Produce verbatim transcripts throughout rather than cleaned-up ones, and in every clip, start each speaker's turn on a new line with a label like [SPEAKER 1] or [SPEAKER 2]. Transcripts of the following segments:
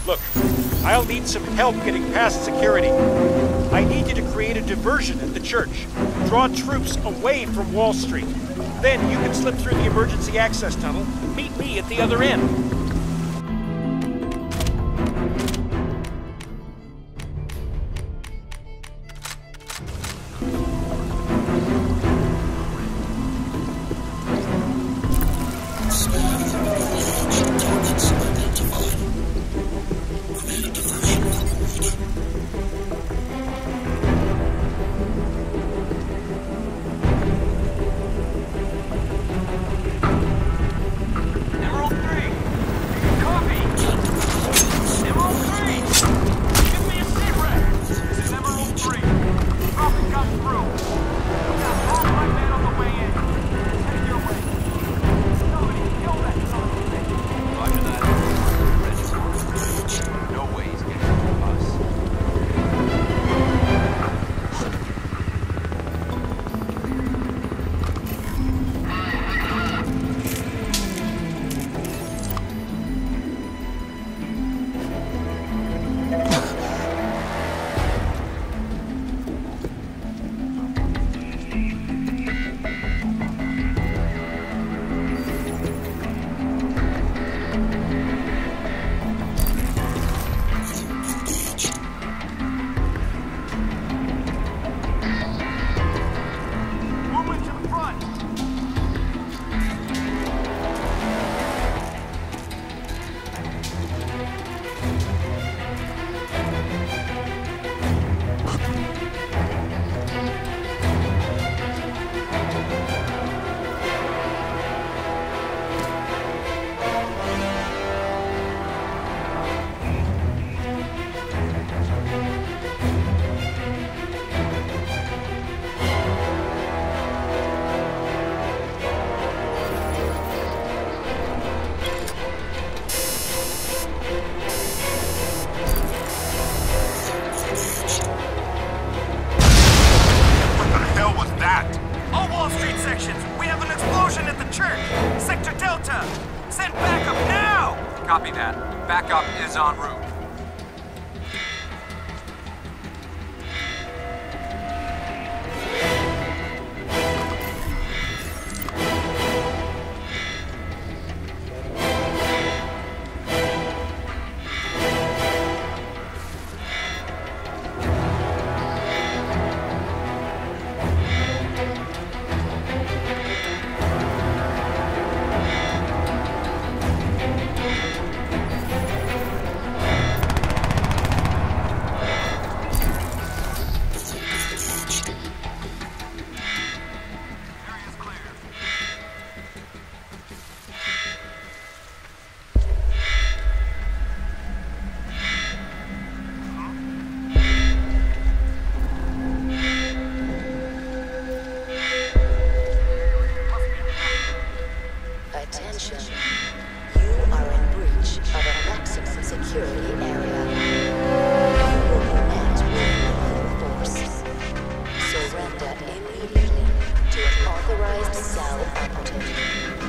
[SPEAKER 1] Look, I'll need some help getting past security. I need you to create a diversion at the church. Draw troops away from Wall Street. Then you can slip through the emergency access tunnel and meet me at the other end.
[SPEAKER 2] Copy that. Backup is en route.
[SPEAKER 3] Attention. You are in breach of a maximum security area. You will be met with lethal force. Surrender immediately to an authorized cell operative.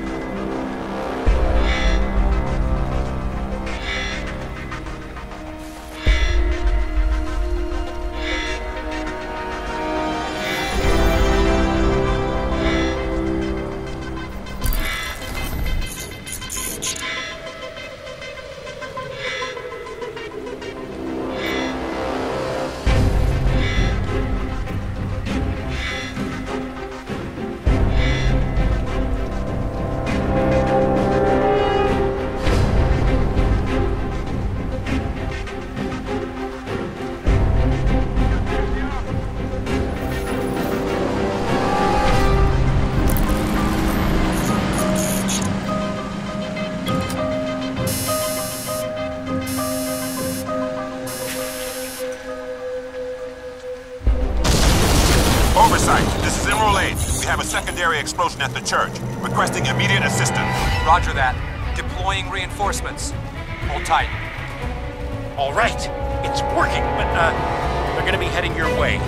[SPEAKER 4] Oversight, this is Emerald eight. We have a secondary explosion at the church. Requesting immediate assistance.
[SPEAKER 2] Roger that. Deploying reinforcements. Hold tight.
[SPEAKER 1] All right, it's working, but uh, they're gonna be heading your way.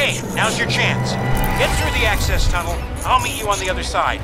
[SPEAKER 1] Okay, now's your chance. Get through the access tunnel. I'll meet you on the other side.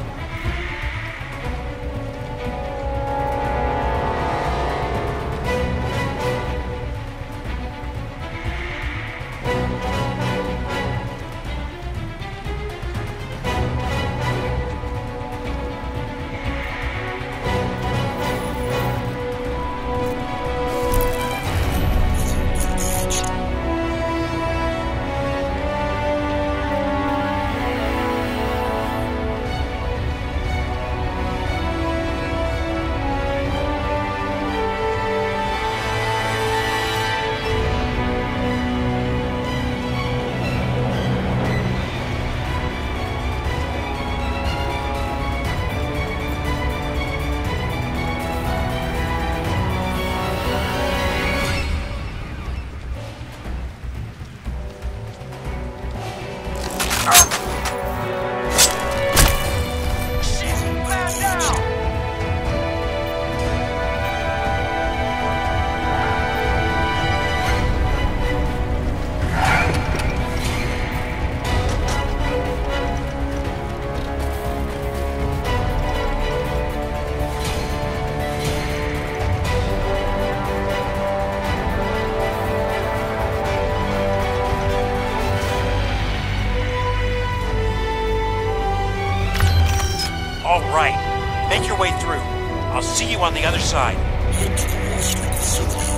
[SPEAKER 1] All right. Make your way through. I'll see you on the other side.
[SPEAKER 5] Head to the Wall Street facility.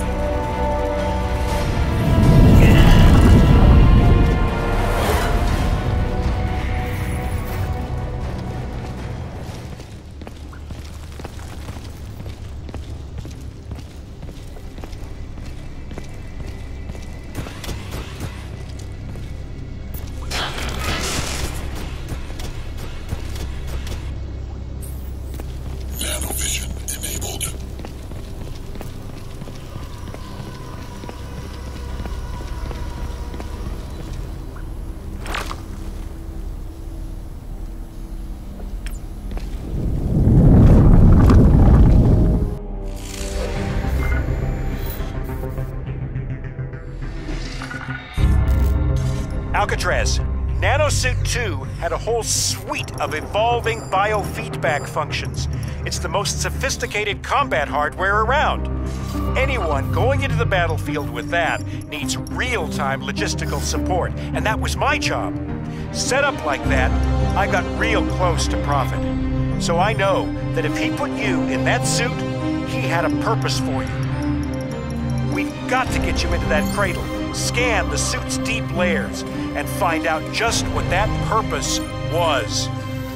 [SPEAKER 5] Nanovision enabled.
[SPEAKER 1] Alcatraz, Nanosuit two had a whole suite of evolving biofeedback functions. It's the most sophisticated combat hardware around. Anyone going into the battlefield with that needs real-time logistical support, and that was my job. Set up like that, I got real close to Prophet. So I know that if he put you in that suit, he had a purpose for you. We've got to get you into that cradle, scan the suit's deep layers, and find out just what that purpose was.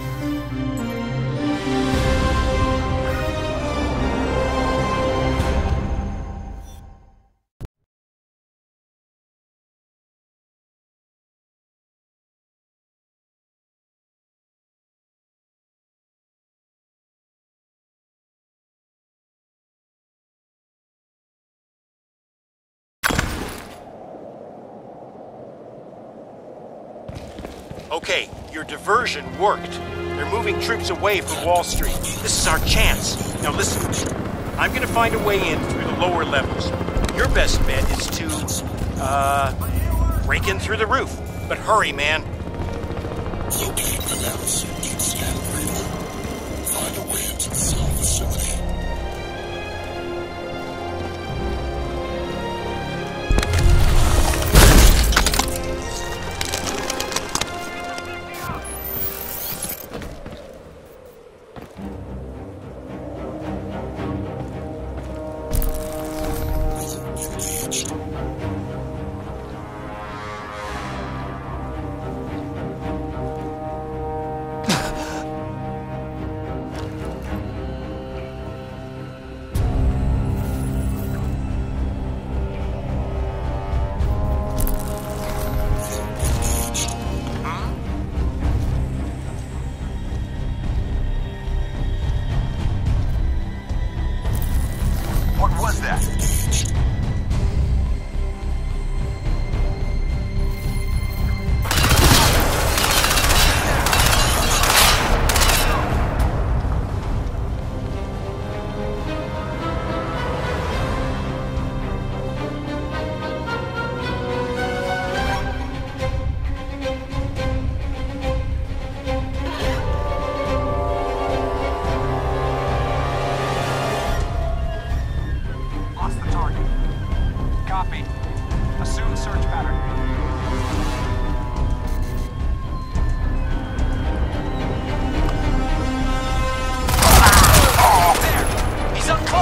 [SPEAKER 1] Okay, your diversion worked. They're moving troops away from Wall Street. This is our chance. Now listen, I'm gonna find a way in through the lower levels. Your best bet is to, uh, break in through the roof. But hurry, man.
[SPEAKER 5] Locate the Nanosuit deep scan cradle. Find a way into the cell facility.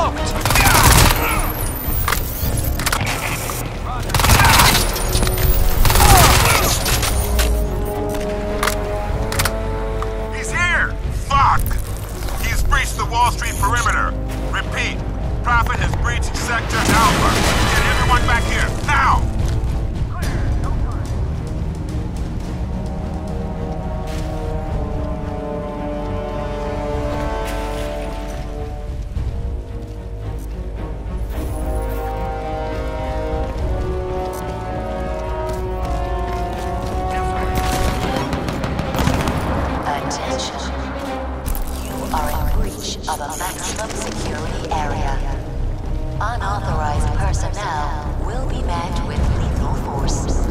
[SPEAKER 2] smoked.
[SPEAKER 4] He's here! Fuck! He's breached the Wall Street perimeter. Repeat, Prophet has breached Sector Alpha. Get everyone back here, now!
[SPEAKER 3] Attention. You are in breach of a maximum security area. Unauthorized personnel will be met with lethal force.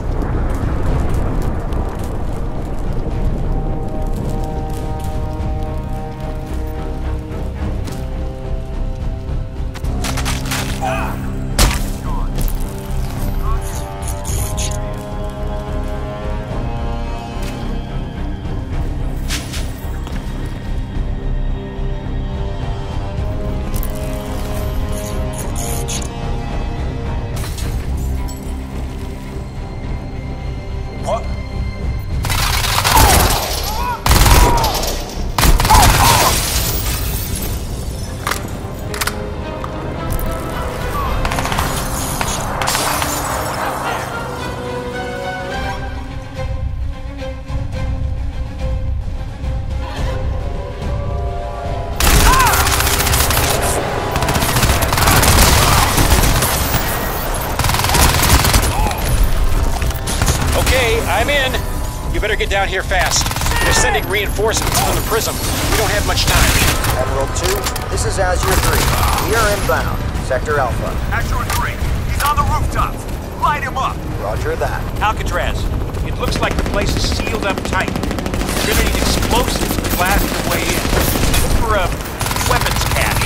[SPEAKER 1] Okay, I'm in. You better get down here fast. They're sending reinforcements from the Prism. We don't have much time.
[SPEAKER 6] Admiral two, this is Azure three. We are inbound. Sector Alpha.
[SPEAKER 4] Azure three, he's on the rooftops. Light him up.
[SPEAKER 6] Roger that.
[SPEAKER 1] Alcatraz, it looks like the place is sealed up tight. You're gonna need explosives to blast your way in. Look for a weapons cache.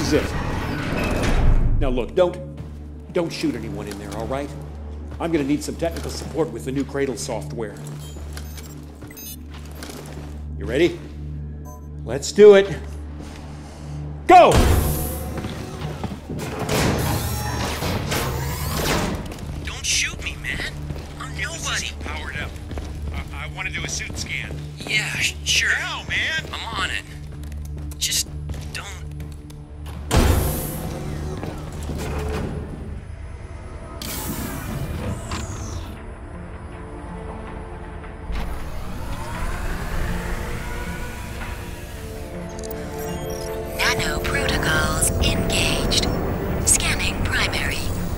[SPEAKER 1] is it. Now look, don't, don't shoot anyone in there, all right? I'm gonna need some technical support with the new Cradle software. You ready? Let's do it. Go!
[SPEAKER 7] Don't shoot me, man. I'm nobody.
[SPEAKER 1] Powered up. I, I want to do a suit scan.
[SPEAKER 7] Yeah, sure.
[SPEAKER 1] Now, man!
[SPEAKER 7] I'm on it. Just don't...
[SPEAKER 3] Nano protocols engaged. Scanning primary.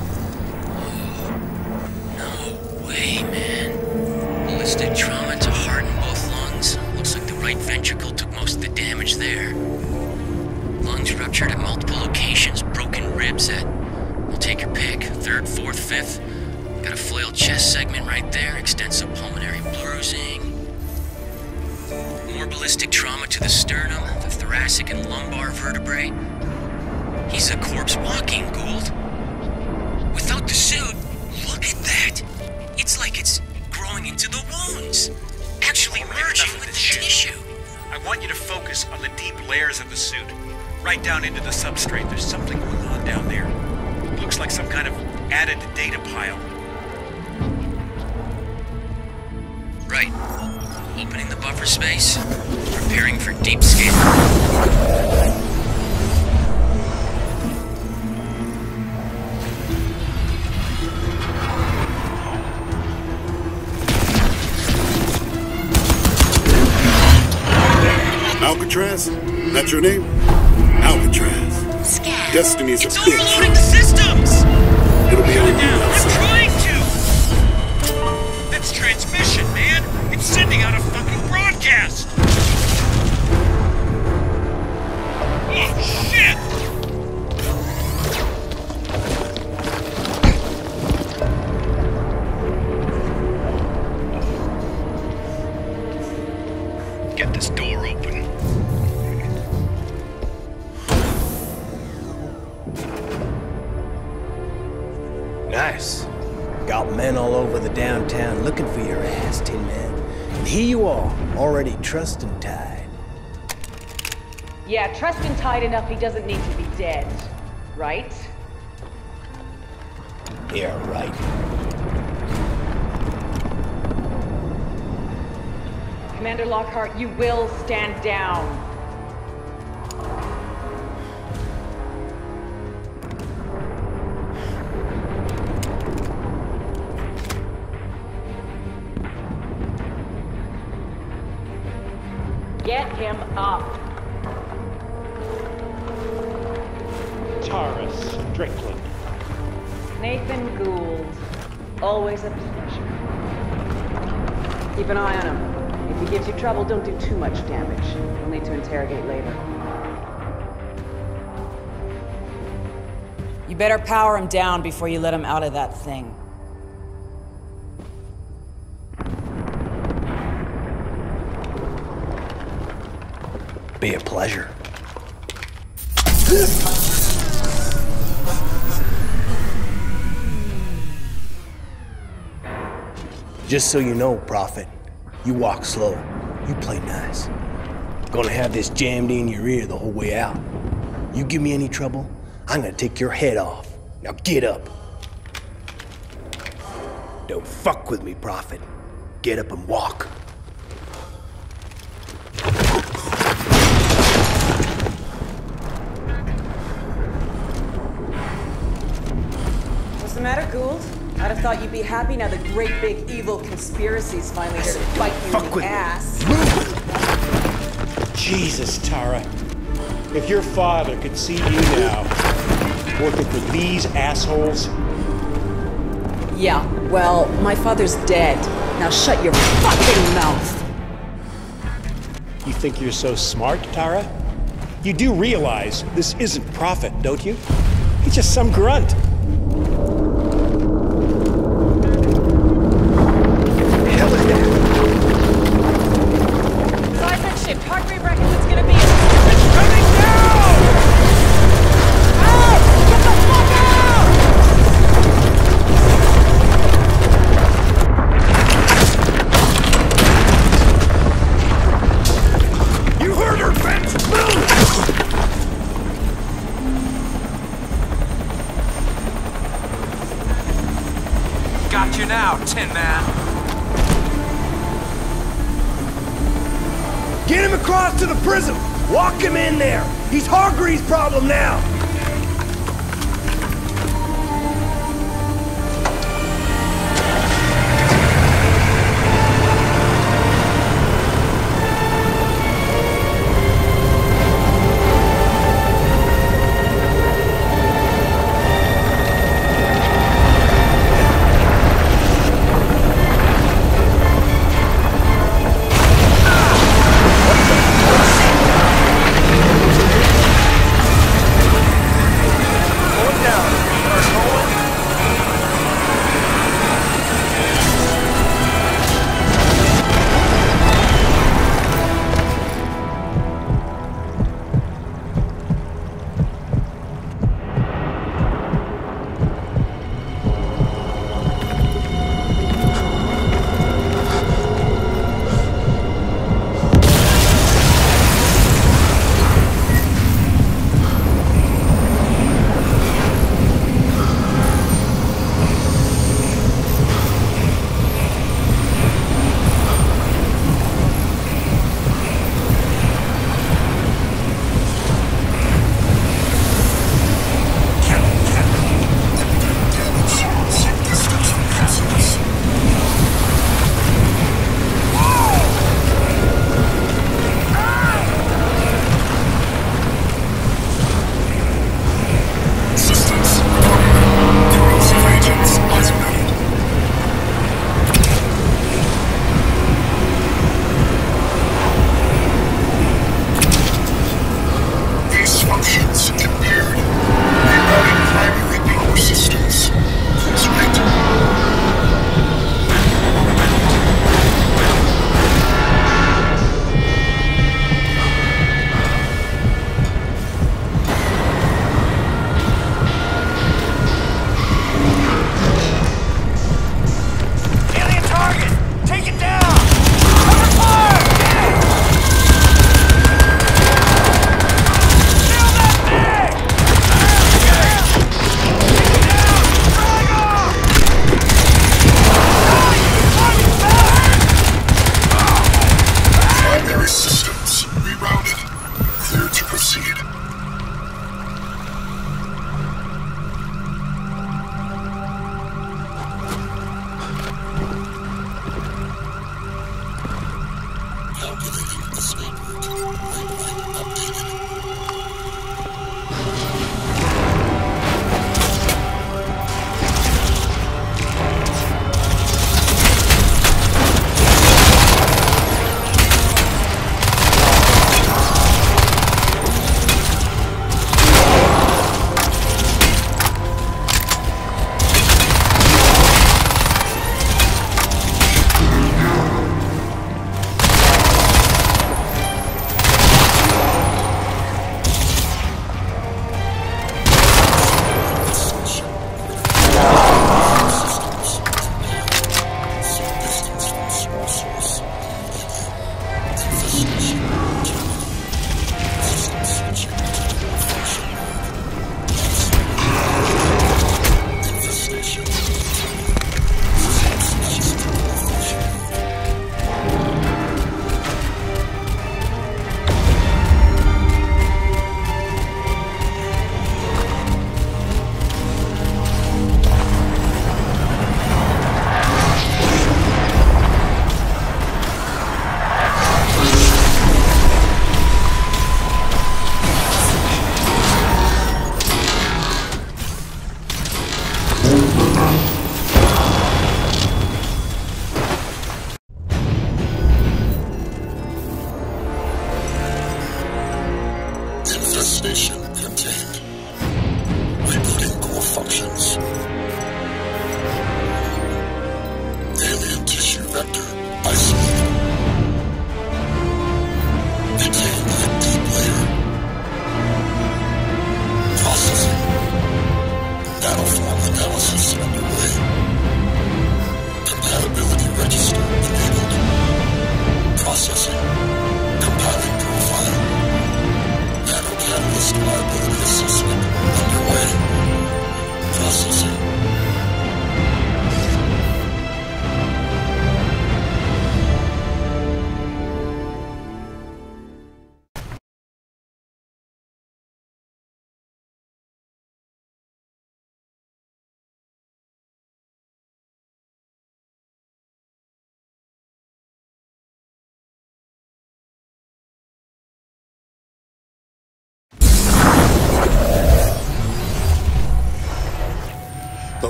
[SPEAKER 7] No way, man. Ballistic trauma to heart and both lungs. Looks like the right ventricle took most of the damage there. Lungs ruptured at multiple locations, broken ribs at... I'll take your pick. Third, fourth, fifth. Got a flailed chest segment right there, extensive pulmonary bruising. More ballistic trauma to the sternum, the thoracic and lumbar vertebrae. He's a corpse walking, Gould. Without the suit, look at that! It's like it's growing into the wounds. Actually merging with the tissue.
[SPEAKER 1] I want you to focus on the deep layers of the suit. Right down into the substrate. There's something going on down there. It looks like some kind of added data pile.
[SPEAKER 7] Right. Opening the buffer space. Preparing for deep scan.
[SPEAKER 5] Alcatraz? That's your name? Alcatraz.
[SPEAKER 3] Scan.
[SPEAKER 5] Destiny's a
[SPEAKER 7] It's
[SPEAKER 5] bitch.
[SPEAKER 7] overloading the systems!
[SPEAKER 5] It'll be on you
[SPEAKER 1] down.
[SPEAKER 7] I'm
[SPEAKER 5] outside.
[SPEAKER 7] trying to!
[SPEAKER 1] That's transmission, man! It's sending out a fucking broadcast! Oh, shit! Get this door open.
[SPEAKER 8] Nice. Got men all over the downtown looking for your ass, Tin Man. And here you are, already trussed and tied.
[SPEAKER 9] Yeah, trussed and tied enough he doesn't need to be dead. Right?
[SPEAKER 8] Yeah, right.
[SPEAKER 9] Commander Lockhart, you will stand down. Get him up.
[SPEAKER 1] Tara Strickland.
[SPEAKER 9] Nathan Gould. Always a pleasure. Keep an eye on him. If he gives you trouble, don't do too much damage. We'll need to interrogate later.
[SPEAKER 10] You better power him down before you let him out of that thing.
[SPEAKER 8] Be a pleasure. Just so you know, Prophet, you walk slow. You play nice. Gonna have this jammed in your ear the whole way out. You give me any trouble, I'm gonna take your head off. Now get up. Don't fuck with me, Prophet. Get up and walk.
[SPEAKER 9] What's the matter, Gould? I'd have thought you'd be happy now the great big evil conspiracy's finally here to bite you in the ass.
[SPEAKER 1] Jesus, Tara. If your father could see you now, working for these assholes...
[SPEAKER 10] Yeah, well, my father's dead. Now shut your fucking mouth!
[SPEAKER 1] You think you're so smart, Tara? You do realize this isn't Prophet, don't you? He's just some grunt.
[SPEAKER 9] Seismic shift, heart rate records, it's gonna be... It's coming down!
[SPEAKER 2] Got you now, Tin Man.
[SPEAKER 8] Get him across to the prism! Walk him in there! He's Hargreaves' problem now!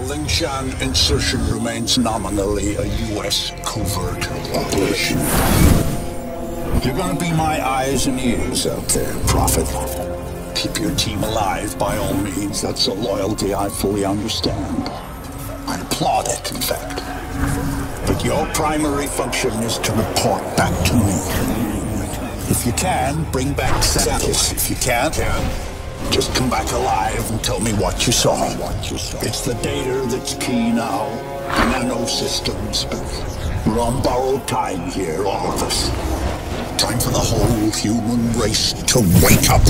[SPEAKER 5] Lingshan insertion remains nominally a U S covert operation. You're gonna be my eyes and ears out there, Prophet. Keep your team alive by all means. That's a loyalty I fully understand. I applaud it, in fact. But your primary function is to report back to me. If you can, bring back Santis. If you can't, just come back alive and tell me what you saw. It's the data that's key now. Nano systems. We're on borrowed time here, all of us. Time for the whole human race to wake up.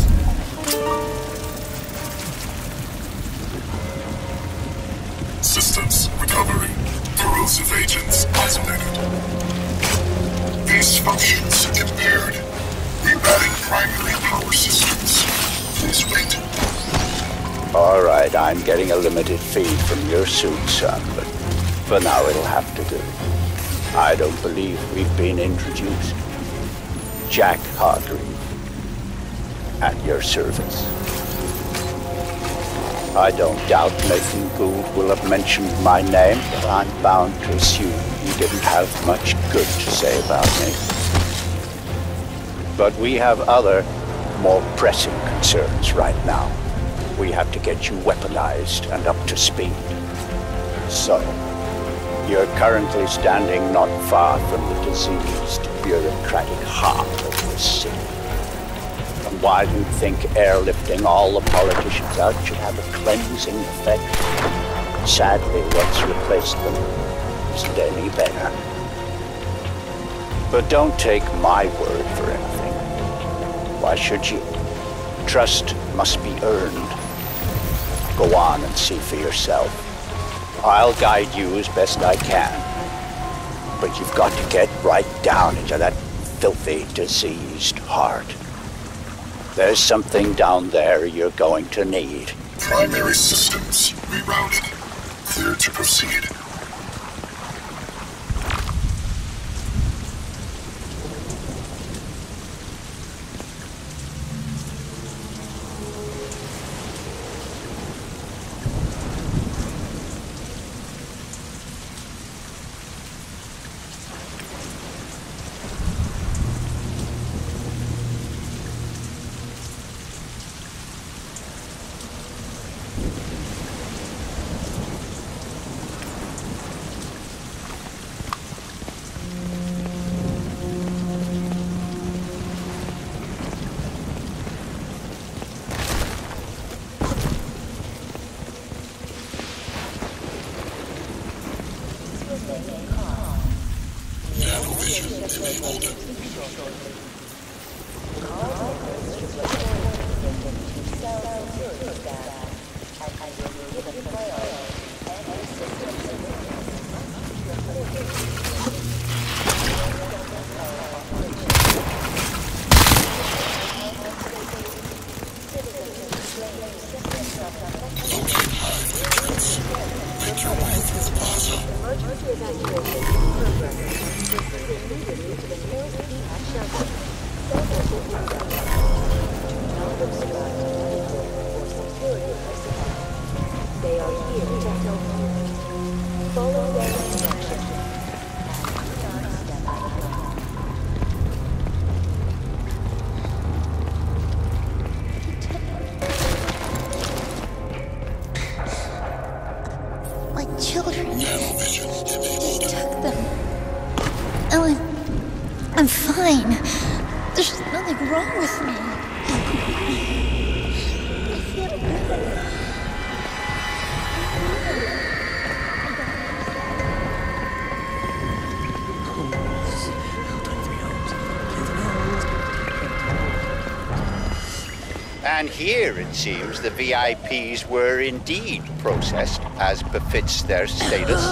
[SPEAKER 11] Systems recovering. Corrosive agents isolated. These functions impaired. Rerouting primary power systems. Please wait.
[SPEAKER 12] All right, I'm getting a limited feed from your suit, son, but for now it'll have to do. I don't believe we've been introduced. Jack Hargreave, at your service. I don't doubt Nathan Gould will have mentioned my name, but I'm bound to assume he didn't have much good to say about me. But we have other, more pressing concerns right now. We have to get you weaponized and up to speed. So, you're currently standing not far from the diseased, bureaucratic heart of this city. And while you think airlifting all the politicians out should have a cleansing effect, sadly what's replaced them isn't any better. But don't take my word for anything. Why should you? Trust must be earned. Go on and see for yourself. I'll guide you as best I can. But you've got to get right down into that filthy, diseased heart. There's something down there you're going to need.
[SPEAKER 11] Primary systems rerouted. Clear to proceed.
[SPEAKER 12] And here, it seems, the V I Ps were indeed processed as befits their status.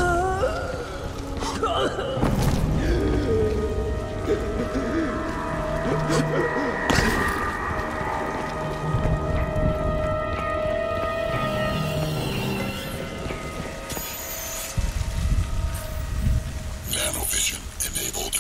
[SPEAKER 11] Nanovision enabled.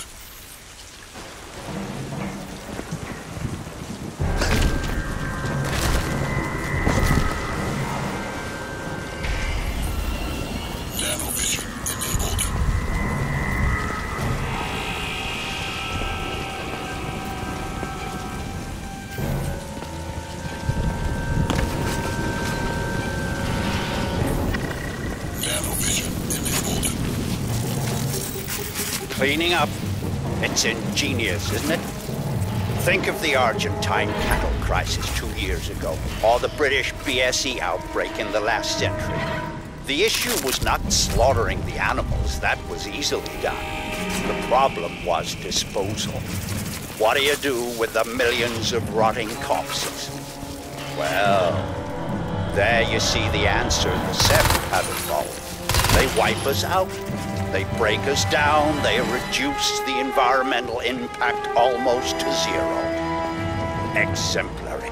[SPEAKER 12] Cleaning up. It's ingenious, isn't it? Think of the Argentine cattle crisis two years ago, or the British B S E outbreak in the last century. The issue was not slaughtering the animals, that was easily done. The problem was disposal. What do you do with the millions of rotting corpses? Well, there you see the answer the Seven have involved. They wipe us out. They break us down, they reduce the environmental impact almost to zero. Exemplary.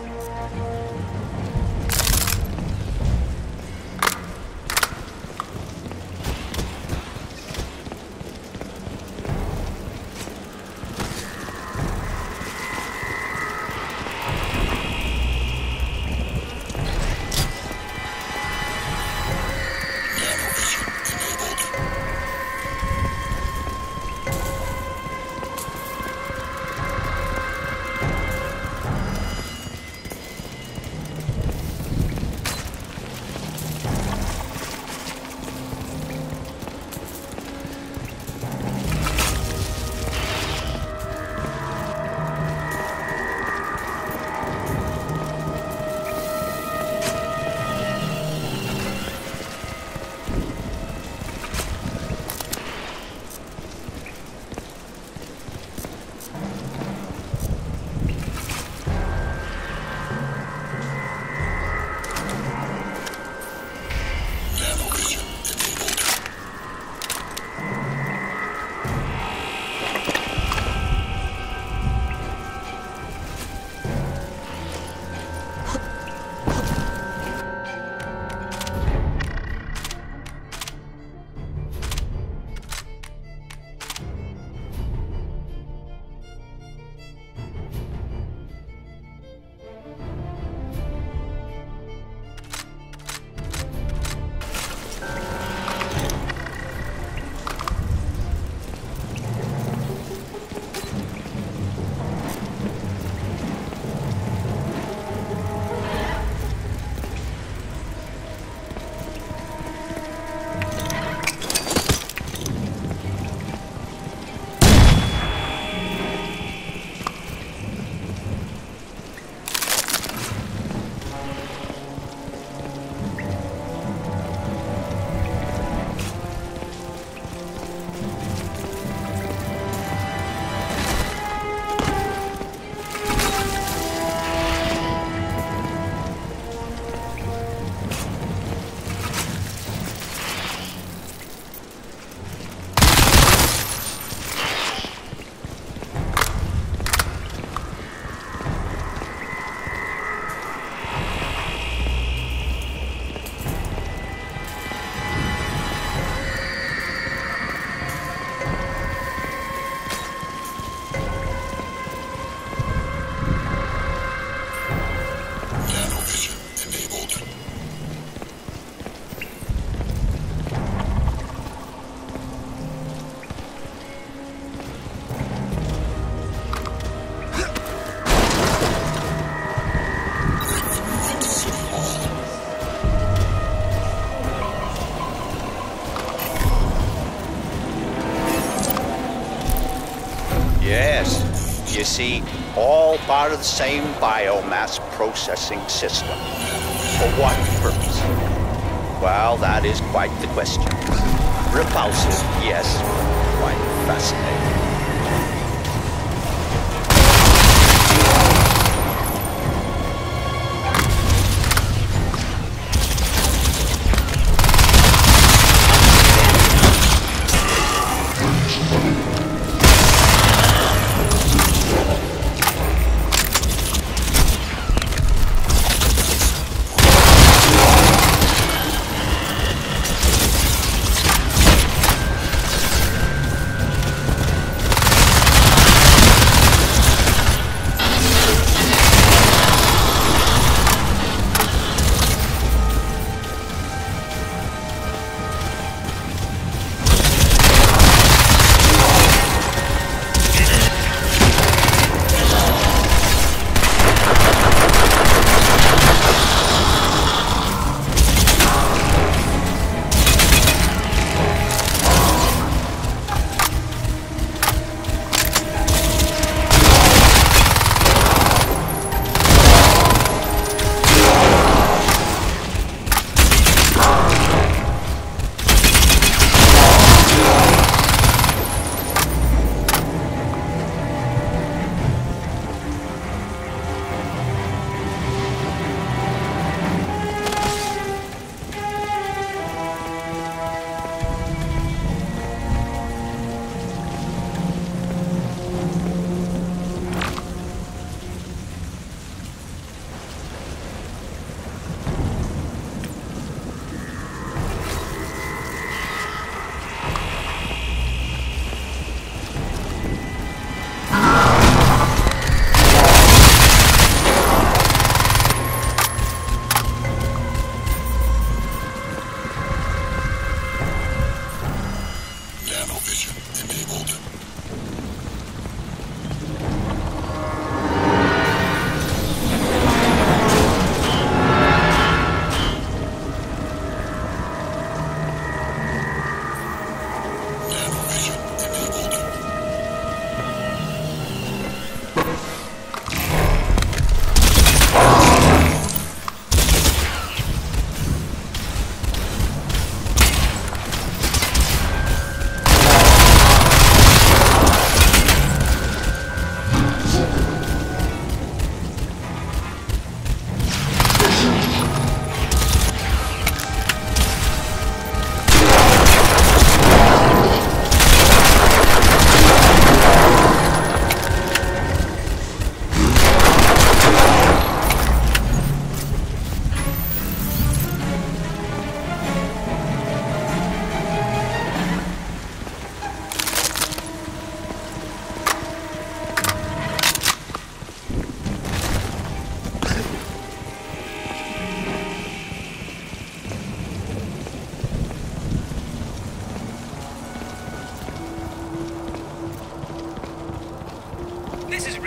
[SPEAKER 12] You see, all part of the same biomass processing system. For what purpose? Well, that is quite the question. Repulsive, yes. Quite fascinating.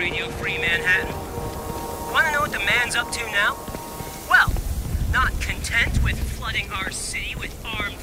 [SPEAKER 13] Radio Free Manhattan. Wanna know what the man's up to now? Well, not content with flooding our city with armed